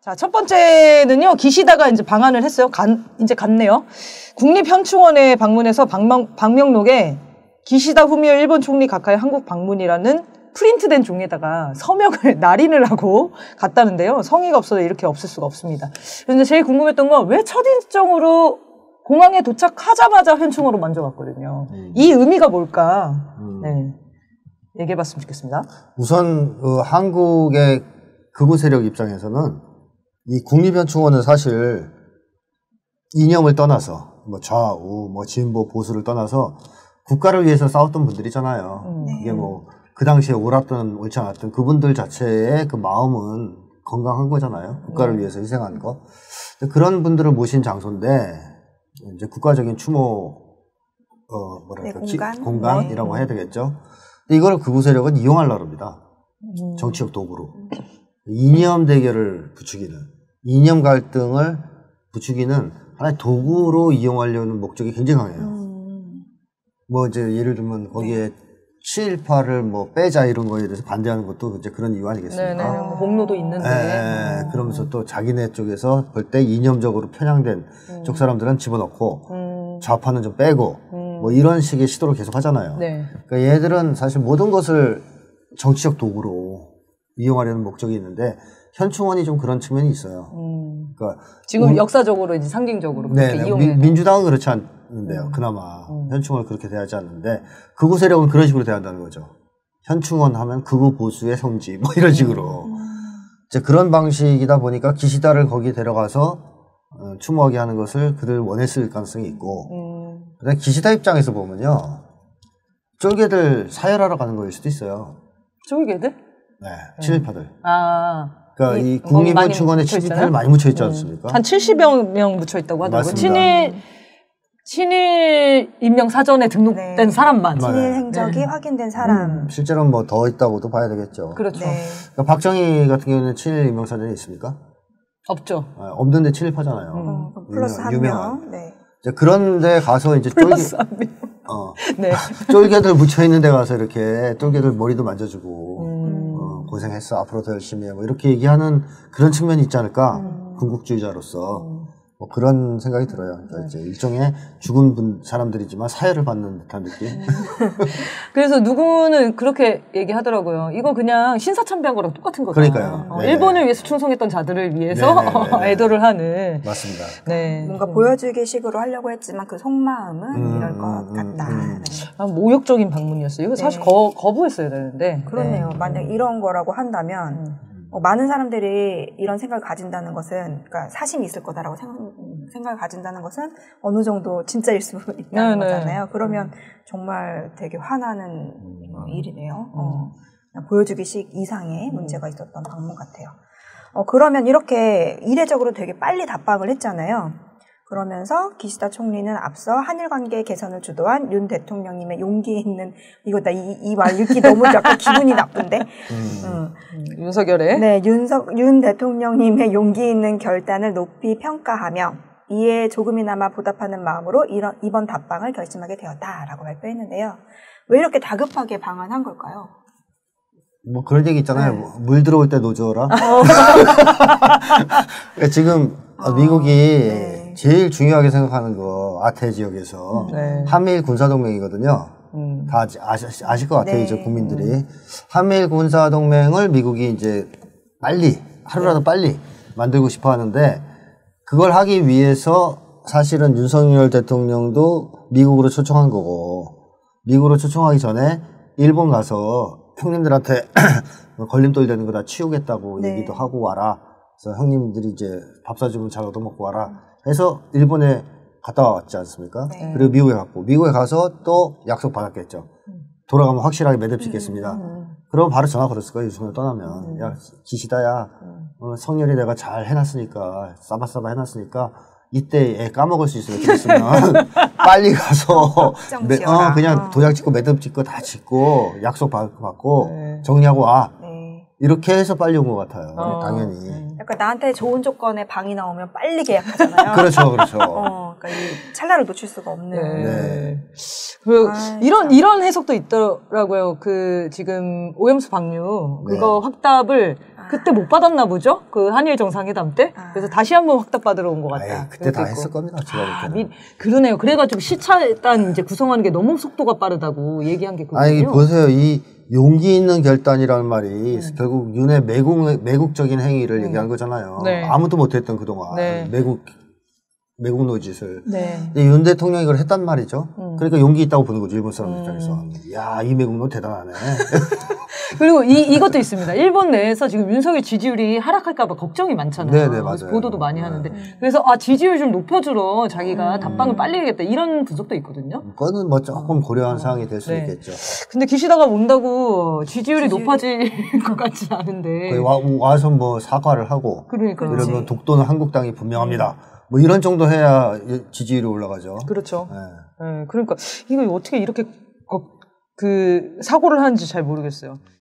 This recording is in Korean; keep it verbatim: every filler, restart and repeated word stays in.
자, 첫 번째는요, 기시다가 이제 방한을 했어요. 간, 이제 갔네요. 국립현충원에 방문해서 방명, 방명록에 기시다 후미오 일본 총리 가카의 한국 방문이라는 프린트된 종이에다가 서명을 날인을 하고 갔다는데요. 성의가 없어서 이렇게 없을 수가 없습니다. 그런데 제일 궁금했던 건 왜 첫인적으로 공항에 도착하자마자 현충원으로 먼저 갔거든요. 음. 이 의미가 뭘까? 음. 네, 얘기해봤으면 좋겠습니다. 우선 어, 한국의 극우 세력 입장에서는 이 국립현충원은 사실 이념을 떠나서 뭐 좌우, 뭐 진보, 보수를 떠나서 국가를 위해서 싸웠던 분들이잖아요. 음. 이게 뭐 그 당시에 옳았든 옳지 않았든 그분들 자체의 그 마음은 건강한 거잖아요. 국가를 음. 위해서 희생한 거. 그런 분들을 모신 장소인데 이제 국가적인 추모 어 뭐랄까 네, 공간? 기, 공간이라고 네. 해야 되겠죠. 근데 이걸 극우 세력은 이용하려고 합니다. 음. 정치적 도구로. 이념 대결을 부추기는, 이념 갈등을 부추기는 하나의 도구로 이용하려는 목적이 굉장히 강해요. 음. 뭐 이제 예를 들면 거기에 네. 칠일팔을 뭐 빼자 이런 거에 대해서 반대하는 것도 이제 그런 이유 아니겠습니까? 네네. 공로도 있는데. 네. 음. 그러면서 또 자기네 쪽에서 볼 때 이념적으로 편향된 음. 쪽 사람들은 집어넣고 음. 좌파는 좀 빼고 음. 뭐 이런 식의 시도를 계속 하잖아요. 네. 그러니까 얘들은 사실 모든 것을 정치적 도구로 이용하려는 목적이 있는데 현충원이 좀 그런 측면이 있어요. 음. 그러니까 지금 음, 역사적으로 이제 상징적으로 그렇게 이용해. 민주당은 그렇지 않는데요. 음. 그나마 음. 현충원을 그렇게 대하지 않는데 극우 세력은 그런 식으로 대한다는 거죠. 현충원 하면 극우 보수의 성지 뭐 이런 식으로 음. 이제 그런 방식이다 보니까 기시다를 거기 데려가서 어, 추모하게 하는 것을 그들 원했을 가능성이 있고. 음. 그다음에 기시다 입장에서 보면요, 쫄개들 사열하러 가는 거일 수도 있어요. 쫄개들? 네, 친일파들. 아. 그러니까 이, 이 국립현충원에 친일파를 많이 묻혀 있지 않습니까? 음. 한 칠십여 명 묻혀 있다고 하더라고요. 친일, 친일 인명 사전에 등록된 네. 사람만. 친일 행적이 네. 확인된 사람. 음. 실제로는 뭐 더 있다고도 봐야 되겠죠. 그렇죠. 네. 그러니까 박정희 같은 경우에는 친일 인명 사전이 있습니까? 없죠. 네, 없는데 친일파잖아요. 음. 어, 플러스 한 명. 네. 그런데 가서 이제 쫄개, 어, 네. 쫄개들 묻혀 있는 데 가서 이렇게 쫄개들 머리도 만져주고, 음. 어, 고생했어. 앞으로 더 열심히 해. 뭐 이렇게 얘기하는 그런 측면이 있지 않을까. 음. 군국주의자로서. 음. 뭐 그런 생각이 들어요. 그러니까 네. 이제 일종의 죽은 분, 사람들이지만 사회를 받는 듯한 느낌. 그래서 누구는 그렇게 얘기하더라고요. 이건 그냥 신사참배한 거랑 똑같은 거다. 그러니까요. 어, 일본을 위해서 충성했던 자들을 위해서 애도를 하는. 맞습니다. 네. 뭔가 음. 보여주기 식으로 하려고 했지만 그 속마음은 음, 이럴 것 같다. 음. 네. 아, 모욕적인 방문이었어요. 이거 사실 네. 거, 거부했어야 되는데. 그렇네요. 네. 만약 이런 거라고 한다면 음. 어, 많은 사람들이 이런 생각을 가진다는 것은, 그러니까 사심이 있을 거다라고 생각, 생각을 가진다는 것은 어느 정도 진짜일 수 있다는 네네. 거잖아요. 그러면 정말 되게 화나는 어, 일이네요. 어, 그냥 보여주기식 이상의 문제가 있었던 방문 같아요. 어, 그러면 이렇게 이례적으로 되게 빨리 답방을 했잖아요. 그러면서 기시다 총리는 앞서 한일 관계 개선을 주도한 윤 대통령님의 용기 있는, 이거 나 이 이 말 읽기 너무 약간 기분이 나쁜데. 음. 음. 윤석열의 네, 윤석 윤 대통령님의 용기 있는 결단을 높이 평가하며 이에 조금이나마 보답하는 마음으로 이런 이번 답방을 결심하게 되었다라고 발표했는데요. 왜 이렇게 다급하게 방한한 걸까요? 뭐 그런 얘기 있잖아요. 네. 물 들어올 때 노져라. 지금 어, 미국이 네. 제일 중요하게 생각하는 거 아태 지역에서 네. 한미일 군사동맹이거든요. 음. 다 아시, 아실 것 같아요, 네. 이제 국민들이. 음. 한미일 군사동맹을 미국이 이제 빨리, 하루라도 네. 빨리 만들고 싶어 하는데 그걸 하기 위해서 사실은 윤석열 대통령도 미국으로 초청한 거고 미국으로 초청하기 전에 일본 가서 형님들한테 걸림돌 되는 거 다 치우겠다고 네. 얘기도 하고 와라. 그래서 형님들이 이제 밥 사주면 잘 얻어먹고 와라. 해서 일본에 갔다 왔지 않습니까? 네. 그리고 미국에 갔고 미국에 가서 또 약속 받았겠죠. 돌아가면 확실하게 매듭 짓겠습니다. 음, 음. 그럼 바로 전화 걸었을 거예요. 윤석열 떠나면. 음. 야 기시다야. 음. 어, 성렬이 내가 잘 해놨으니까 싸바싸바 해놨으니까 이때 애 까먹을 수 있어요. 그랬으면 빨리 가서 매, 어, 그냥 어. 도장 찍고 매듭 짓고 다 짓고 약속 받고 네. 정리하고 와. 네. 이렇게 해서 빨리 온 것 같아요. 어. 당연히. 약간 나한테 좋은 조건의 방이 나오면 빨리 계약하잖아요. 그렇죠, 그렇죠. 어, 그러니까 이 찰나를 놓칠 수가 없는. 네. 네. 그 이런 이런 해석도 있더라고요. 그 지금 오염수 방류 네. 그거 확답을 아. 그때 못 받았나 보죠? 그 한일 정상회담 때. 아. 그래서 다시 한번 확답받으러 온 것 같다. 에이, 그때 다 했을 겁니다. 제가 아, 볼 때는. 미, 그러네요. 그래가지고 시차단 이제 구성하는 게 너무 속도가 빠르다고 얘기한 게 그거군요. 아니 보세요. 이 용기 있는 결단이라는 말이 음. 결국 윤의 매국 매국적인 행위를 음. 얘기한 거잖아요. 네. 아무도 못했던 그동안 네. 매국 매국 노짓을. 네. 윤 대통령이 그걸 했단 말이죠. 음. 그러니까 용기 있다고 보는 거죠. 일본 사람 음. 입장에서. 야, 이 매국노 대단하네. 그리고 이, 이것도 있습니다. 일본 내에서 지금 윤석열 지지율이 하락할까봐 걱정이 많잖아요. 네네, 맞아요. 보도도 많이 하는데. 네. 그래서 아, 지지율 좀 높여주러 자기가 음. 답방을 빨리 해야겠다. 이런 분석도 있거든요. 그거는 뭐 조금 고려한 어. 사항이 될 수 네. 있겠죠. 근데 기시다가 온다고 지지율이 지지율... 높아질 것 같지 않은데. 와, 와서 뭐 사과를 하고. 그러니까. 이러면 독도는 한국당이 분명합니다. 뭐 이런 정도 해야 지지율이 올라가죠. 그렇죠. 네. 네. 그러니까 이거 어떻게 이렇게 그 사고를 하는지 잘 모르겠어요.